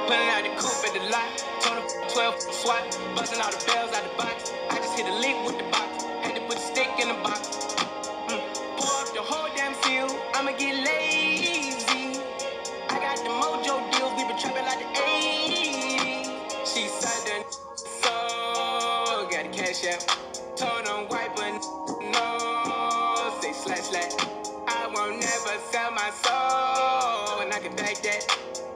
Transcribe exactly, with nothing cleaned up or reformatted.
Pulling out the coupe at the lot. Told him twelve swat. Busting all the bells out the box. I just hit a lick with the box. Had to put a stick in the box. Mm. Pour up the whole damn field. I'ma get lazy. I got the mojo deals. We been trapping like the eighties. She said that so got the cash out. Told him wipe a no. Say slash slash. I won't never sell my soul. And I can back that.